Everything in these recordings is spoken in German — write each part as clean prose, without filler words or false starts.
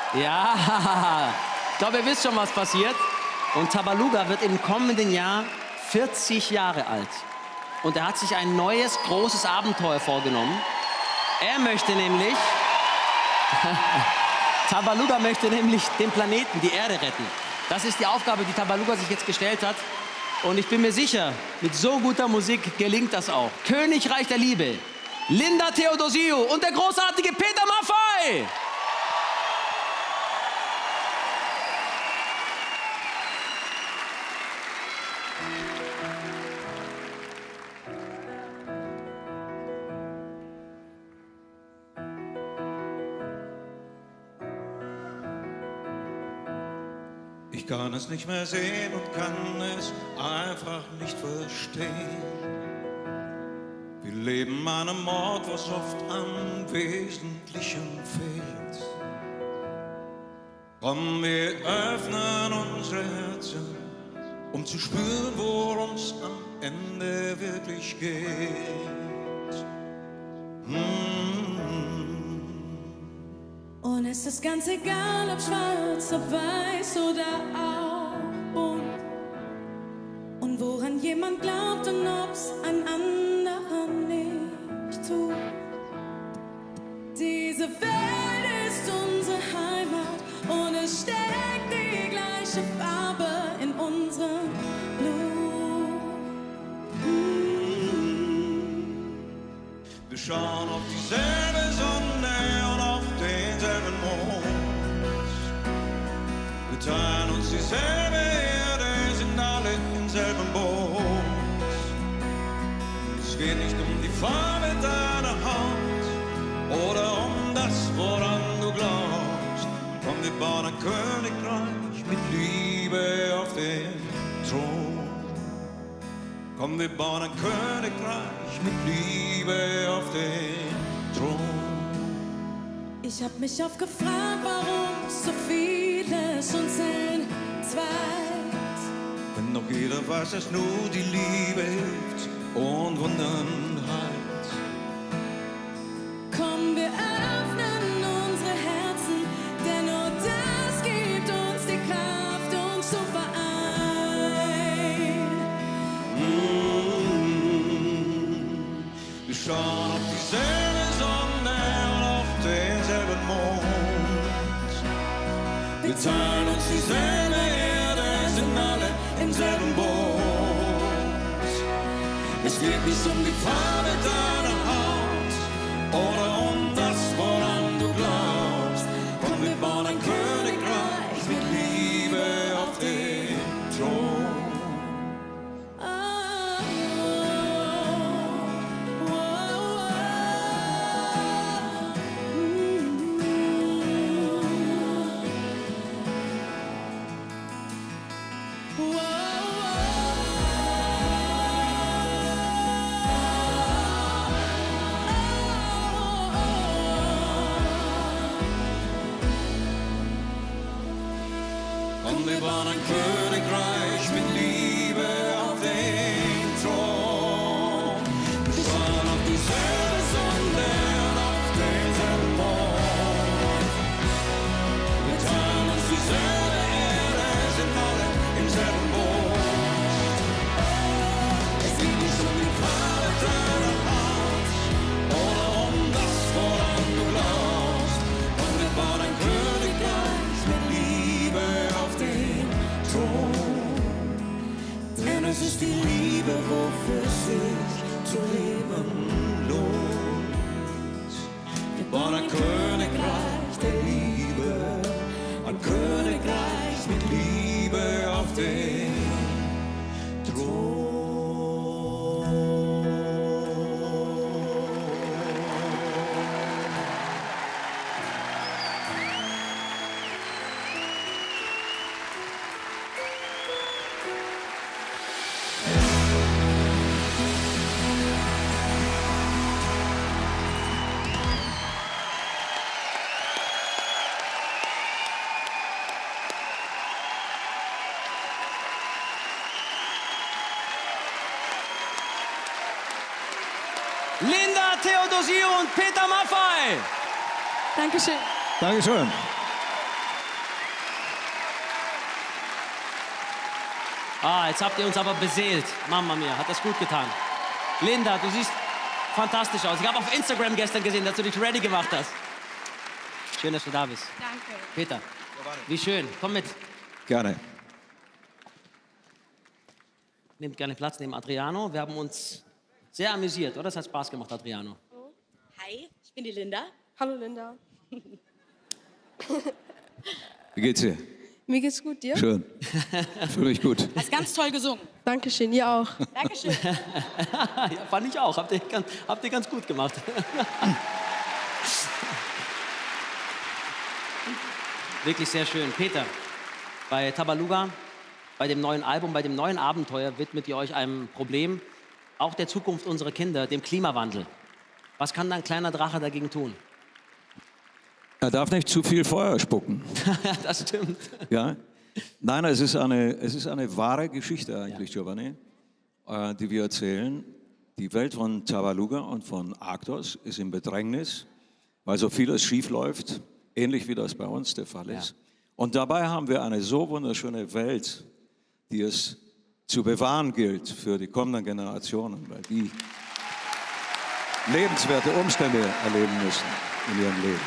Ja, ich glaube, ihr wisst schon, was passiert. Und Tabaluga wird im kommenden Jahr 40 Jahre alt. Und er hat sich ein neues, großes Abenteuer vorgenommen. Er möchte nämlich... Tabaluga möchte nämlich den Planeten, die Erde retten. Das ist die Aufgabe, die Tabaluga sich jetzt gestellt hat. Und ich bin mir sicher, mit so guter Musik gelingt das auch. Königreich der Liebe, Linda Theodosiou und der großartige Peter Maffay. Ich kann es nicht mehr sehen und kann es einfach nicht verstehen. Wir leben an einem Ort, was oft am Wesentlichen fehlt. Komm, wir öffnen unsere Herzen, um zu spüren, worum es am Ende wirklich geht. Und es ist ganz egal, ob schwarz, ob weiß oder auch bunt. Und woran jemand glaubt und ob's ein anderer nicht tut. Diese Welt ist unsere Heimat und es steckt die gleiche Farbe in unserem Blut. Wir schauen auf dieselbe Sonne und auf denselben Mond. Wir teilen uns dieselbe Erde, sind alle im selben Boot. Es geht nicht um die Farbe deiner Haut oder um das, woran du glaubst. Komm, wir bauen ein Königreich mit Liebe auf den Thron. Komm, wir bauen ein Königreich mit Liebe auf den Thron. Ich hab mich oft gefragt, warum so vieles uns entzweit. Wenn doch jeder weiß, dass nur die Liebe hilft und Wunden heilt. Komm, wir öffnen unsere Herzen, denn nur das gibt uns die Kraft, uns zu vereinen. Wir schauen auf dieselbe Sonne und auf denselben Mond. Wir teilen uns dieselbe Erde, sind alle im selben Boot. Es geht nicht um die Farbe deiner Haut oder um das, woran du glaubst. Komm, wir bauen ein Königreich mit Liebe auf den Thron. Und wir bauen ein Königreich mit Liebe auf den Thron. Wir schauen auf dieselbe Sonne und auf denselben Mond. Wir teilen uns dieselbe Erde, sind alle im selben Boot. Es geht nicht um die Farbe deiner Haut oder um das, woran du glaubst. Und wir bauen ein Königreich mit Liebe auf den Thron. Denn es ist die Liebe, wofür sich zu leben lohnt. Wir bauen ein Königreich der Liebe, ein Königreich mit Liebe auf den Thron. Linda Theodosiou und Peter Maffay. Dankeschön. Dankeschön. Ah, jetzt habt ihr uns aber beseelt. Mama mia, hat das gut getan. Linda, du siehst fantastisch aus. Ich habe auf Instagram gestern gesehen, dass du dich ready gemacht hast. Schön, dass du da bist. Danke. Peter, wie schön. Komm mit. Gerne. Nehmt gerne Platz neben Adriano. Wir haben uns sehr amüsiert, oder? Es hat Spaß gemacht, Adriano. Hi, ich bin die Linda. Hallo Linda. Wie geht's dir? Mir geht's gut, dir? Schön. Fühle mich gut. Hast ganz toll gesungen. Dankeschön, ihr auch. Dankeschön. Ja, fand ich auch. Habt ihr ganz gut gemacht. Wirklich sehr schön. Peter, bei Tabaluga, bei dem neuen Album, bei dem neuen Abenteuer widmet ihr euch einem Problem, auch der Zukunft unserer Kinder, dem Klimawandel. Was kann ein kleiner Drache dagegen tun? Er darf nicht zu viel Feuer spucken. Das stimmt. Ja? Nein, es ist eine wahre Geschichte eigentlich, Giovanni, die wir erzählen. Die Welt von Tabaluga und von Arktos ist in Bedrängnis, weil so vieles schief läuft, ähnlich wie das bei uns der Fall ist. Ja. Und dabei haben wir eine so wunderschöne Welt, die es zu bewahren gilt für die kommenden Generationen, weil die lebenswerte Umstände erleben müssen in ihrem Leben.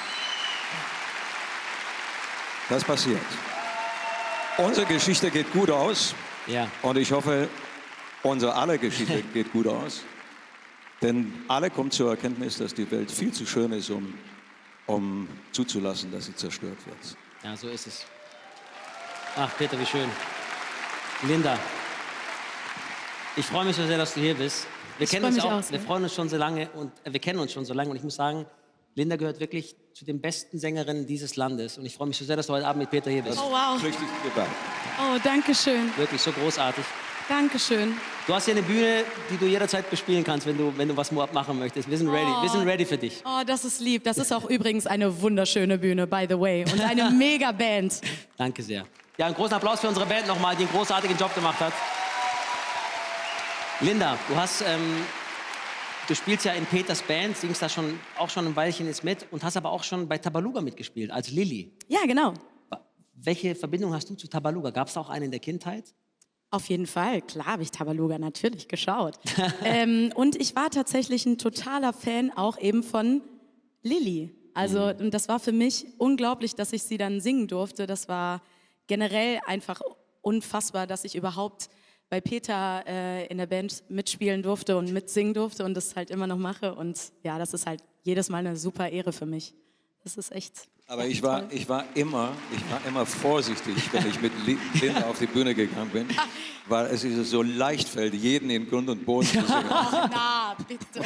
Das passiert. Unsere Geschichte geht gut aus Ja. und ich hoffe, unsere aller Geschichte geht gut aus. Denn alle kommen zur Erkenntnis, dass die Welt viel zu schön ist, um zuzulassen, dass sie zerstört wird. Ja, so ist es. Ach, Peter, wie schön. Linda, ich freue mich so sehr, dass du hier bist. Wir kennen uns auch, wir freuen uns schon so lange und wir kennen uns schon so lange und ich muss sagen, Linda gehört wirklich zu den besten Sängerinnen dieses Landes und ich freue mich so sehr, dass du heute Abend mit Peter hier bist. Oh, wow. Richtig dabei. Oh, danke schön. Wirklich so großartig. Danke schön. Du hast hier eine Bühne, die du jederzeit bespielen kannst, wenn du was machen möchtest. Wir sind ready, wir sind ready für dich. Oh, das ist lieb. Das ist auch übrigens eine wunderschöne Bühne, by the way. Und eine mega Band. Danke sehr. Ja, einen großen Applaus für unsere Band nochmal, die einen großartigen Job gemacht hat. Linda, du spielst ja in Peters Band, singst da auch schon ein Weilchen jetzt mit und hast aber auch schon bei Tabaluga mitgespielt, als Lilly. Ja, genau. Welche Verbindung hast du zu Tabaluga? Gab es da auch eine in der Kindheit? Auf jeden Fall. Klar habe ich Tabaluga natürlich geschaut. Und ich war tatsächlich ein totaler Fan auch eben von Lilly. Also und das war für mich unglaublich, dass ich sie dann singen durfte. Das war generell einfach unfassbar, dass ich überhaupt bei Peter in der Band mitspielen durfte und mitsingen durfte und das halt immer noch mache. Und ja, das ist halt jedes Mal eine super Ehre für mich. Das ist echt. Aber ich war immer vorsichtig, wenn ich mit Linda auf die Bühne gegangen bin, weil es ist so leicht fällt, jeden in Grund und Boden zu singen. Na, bitte.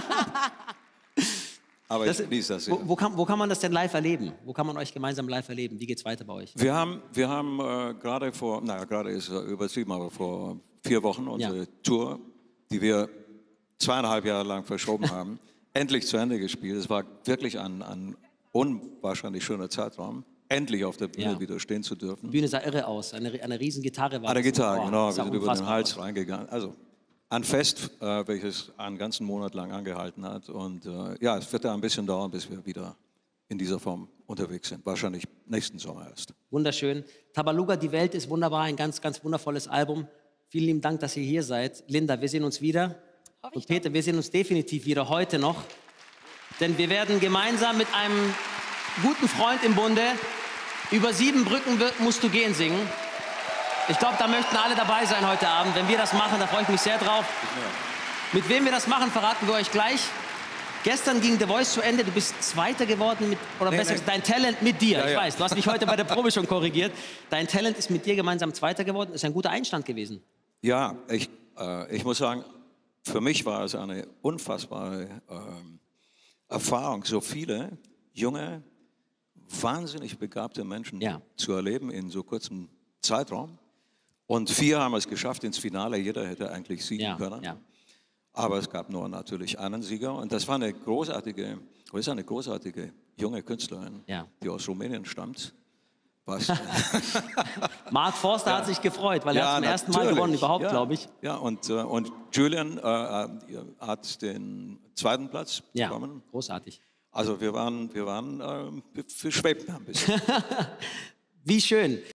Aber ich genieße das sehr. Wo kann man das denn live erleben? Wo kann man euch gemeinsam live erleben? Wie geht's weiter bei euch? Wir haben gerade gerade ist übertrieben, aber vor 4 Wochen unsere Tour, die wir 2,5 Jahre lang verschoben haben, endlich zu Ende gespielt. Es war wirklich ein unwahrscheinlich schöner Zeitraum, endlich auf der Bühne wieder stehen zu dürfen. Die Bühne sah irre aus, eine riesen Gitarre war Eine das. Gitarre, Boah, genau, wir sah sind über den unfassbar Hals aus. reingegangen. Also ein Fest, welches einen ganzen Monat lang angehalten hat. Und ja, es wird da ein bisschen dauern, bis wir wieder in dieser Form unterwegs sind. Wahrscheinlich nächsten Sommer erst. Wunderschön. Tabaluga, die Welt ist wunderbar, ein ganz, ganz wundervolles Album. Vielen lieben Dank, dass ihr hier seid. Linda, wir sehen uns wieder. Und Peter, wir sehen uns definitiv wieder heute noch. Denn wir werden gemeinsam mit einem guten Freund im Bunde über 7 Brücken musst du gehen singen. Ich glaube, da möchten alle dabei sein heute Abend. Wenn wir das machen, da freue ich mich sehr drauf. Mit wem wir das machen, verraten wir euch gleich. Gestern ging The Voice zu Ende. Du bist Zweiter geworden, besser gesagt, dein Talent mit dir. Ich weiß, du hast mich heute bei der Probe schon korrigiert. Dein Talent ist mit dir gemeinsam Zweiter geworden. Ist ein guter Einstand gewesen. Ja, ich muss sagen, für mich war es eine unfassbare Erfahrung, so viele junge, wahnsinnig begabte Menschen zu erleben in so kurzem Zeitraum. Und 4 haben es geschafft ins Finale. Jeder hätte eigentlich siegen können. Ja. Aber es gab nur natürlich einen Sieger. Und das war eine großartige junge Künstlerin, die aus Rumänien stammt. Was? Mark Forster hat sich gefreut, weil er hat zum ersten Mal gewonnen überhaupt, glaube ich. Ja, und Julian hat den 2. Platz bekommen. Großartig. Also wir schwebten ein bisschen. Wie schön.